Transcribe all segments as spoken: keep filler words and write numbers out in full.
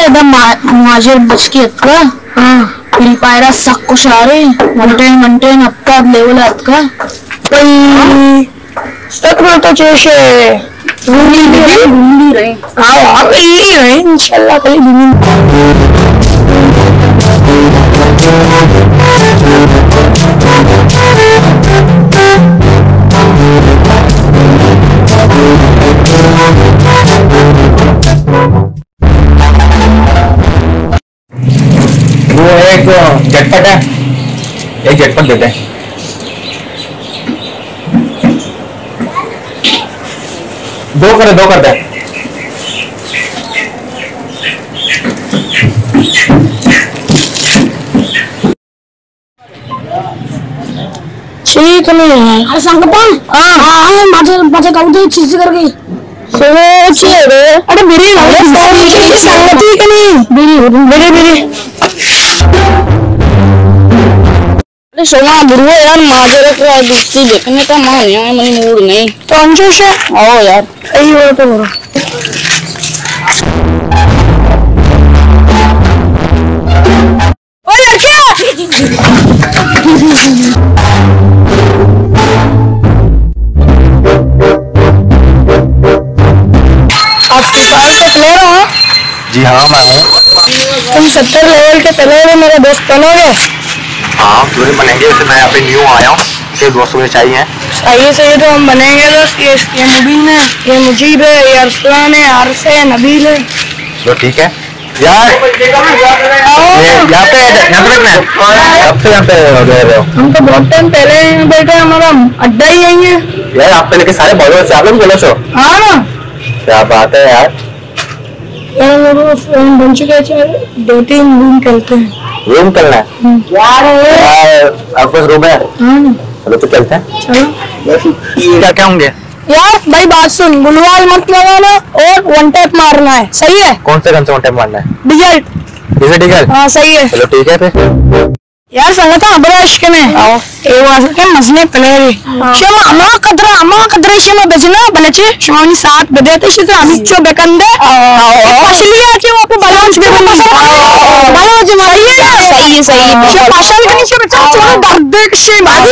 एकदम मुहाजिर बच के अक्का हाँ फ्री फायर सक्को शारे मंटेन मंटेन अक्का लेवल अक्का पई सक्को तो चेशे घूमी रहे घूमी रहे हाँ आप यही रहे इंशाल्लाह कल दिन वो एक झटपट है, एक झटपट देते हैं। दो करे दो करते हैं। ठीक नहीं है अरे संगपा हाँ हाँ माझे माझे गाँव दे चीज़ करके सोचिए रे अरे मेरी संगति का नहीं मेरी मेरे मेरे अरे सोना बुढ़वा यार माजरे का दोस्ती देखने का मन नहीं है मेरी मूड नहीं तो अंशुश है आओ यार सही हो तो बोलो ओए लड़कियां आप फुटबॉल के प्लेयर हो? जी हाँ मैं हूँ। तुम सत्तर लेवल के प्लेयर हो मेरा दोस्त बनोगे? हाँ क्यों नहीं बनेंगे, वैसे मैं यहाँ पे न्यू आया हूँ, ये दोस्त मुझे चाहिए। सही सही तो हम बनेंगे दोस्त। ये ये मुबीन है, ये मुजीब है, ये अरसलान है, आरस है, नबील है। तो ठीक है यार, ये यहाँ पे यहाँ पे बैठना है, कब से यहाँ पे रह रहे हो? हम तो बहुत टाइम पहले यहाँ बैठे, हमारा अड्डा ही यही है यार। आप पे लेके सारे बॉलर से आप लोग बोलो सो। हाँ ना क्या बात है यार, यार मेरे फ्रेंड बन चुके हैं, दो तीन रूम खेलते हैं। रूम करना है यार, आपके रूम है? चलो तो चलते हैं। चलो क्या क्या होंगे यार? भाई बात सुन, गुलवाल मत लगाना और वन टैप मारना है, सही है? कौन से कौन से वन टैप मारना है? डिजल्ट डिजल्ट डिजल्ट हाँ सही है। चलो ठीक है फिर यार संगता अबराश के ने ए वास के मसने प्लेयर शमा अमा कदरा अमा कदरा शमा बजना बलचे शमानी सात बदेते शित अमिचो बेकंदे पाशलिया के वो बैलेंस भी बना बैलेंस सही है सही है सही है शे पाशल के नीचे बचा चलो दर्द के बाजी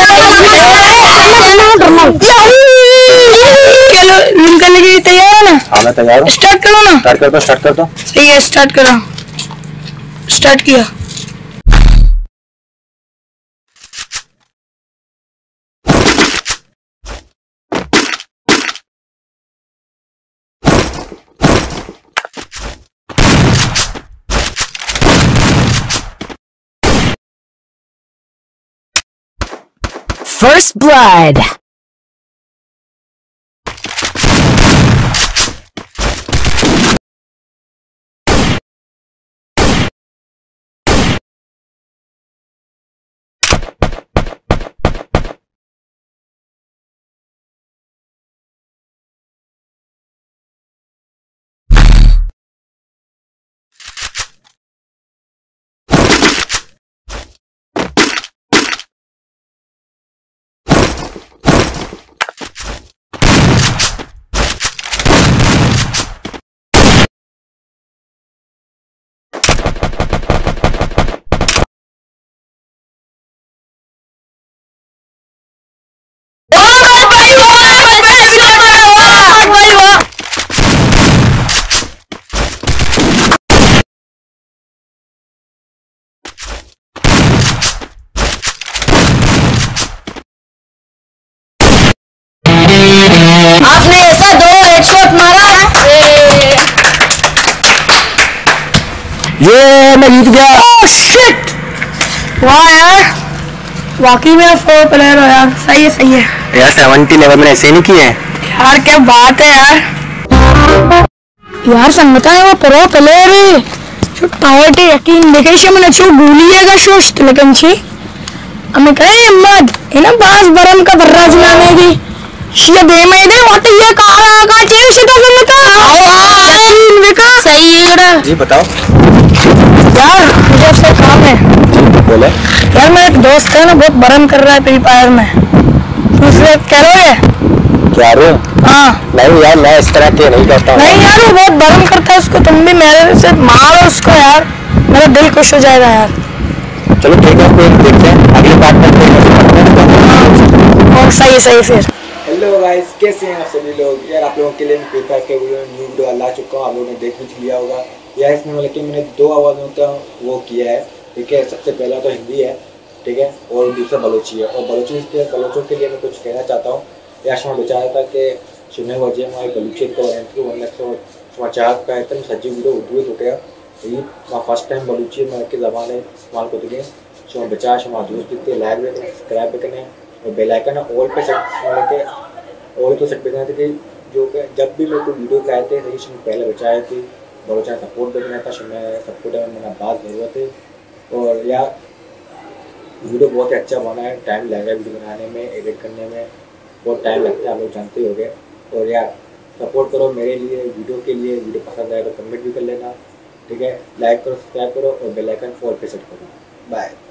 चलो रूम करने के लिए तैयार है ना? हाँ मैं तैयार हूँ। स्टार्ट करो ना। स्टार्ट कर दो स्टार्ट कर दो। सही है स्टार्ट करो। स्टार्ट किया। First blood. आपने ऐसा दो हेडशॉट मारा ये मैं जीत गया। ओह शिट वाह यार, वाकई में फोर प्लेयर हो यार। सही है सही है यार सेवेंटी लेवल में ऐसे नहीं किए यार, क्या बात है यार। यार संगता है वो प्रो प्लेयर है जो टाइट है यकीन देखे से मैंने जो भूलिएगा शोस्ट लेकिन छी हमें कहे मत है ना बास बरम का बर्रा जिलाने की शिया दे में दे वाट ये कारा का चेन से तो संगता यकीन देखा सही है रे जी। बताओ यार मुझे आपसे काम है। बोले यार मेरा एक दोस्त है ना बहुत बरम कर रहा है फ्री फायर में, तो उससे कह रहे हो क्या रो हाँ नहीं यार, मैं इस तरह के नहीं करता हूँ। नहीं यार, वो बहुत बर्म करता है उसको, तुम भी मेरे से मारो उसको यार, मेरा दिल खुश हो जाएगा यार। चलो ठीक है, फिर देखते हैं अगले पार्ट में और सही सही फिर। हेलो गाइस, कैसे हैं आप सभी लोग। यार आप लोगों के लिए मैं फ्री फायर के वीडियो न्यू वीडियो ला चुका हूँ, आप लोगों ने देख भी लिया होगा। यार इसमें मतलब कि मैंने दो आवाज़ों का वो किया है, ठीक है। सबसे पहला तो हिंदी है, ठीक है, और दूसरा बलोची है। और बलोची के बलोचों के लिए मैं कुछ कहना चाहता हूँ। यार शुमा बेचारा था कि शुमे वजह हमारे बलूची को वन लाख शुमा चाह का है तो सज्जी वीडियो उर्दू हो गया। ये फर्स्ट टाइम बलूची में के ज़बान इस्तेमाल करते गए। शुमा बेचारा शुमा दोस्त दिखते लाइक भी करें, सब्सक्राइब भी करें और बेल आइकन ऑल पे सेट के और तो सेट पे करना था कि जो जब भी मेरे को वीडियो के आए थे रही शुमा पहले बचाए थे बलोचा सपोर्ट भी करना था। शुमा सपोर्ट में मेरा बात ज़रूरत है। और यार वीडियो बहुत ही अच्छा बना है, टाइम लगेगा वीडियो बनाने में, एडिट करने में बहुत टाइम लगता है, आप लोग जानते हो गए। और यार सपोर्ट करो मेरे लिए, वीडियो के लिए। वीडियो पसंद आए तो कमेंट भी कर लेना, ठीक है। लाइक करो, सब्सक्राइब करो और बेल आइकन ऑल पे सेट करो। बाय।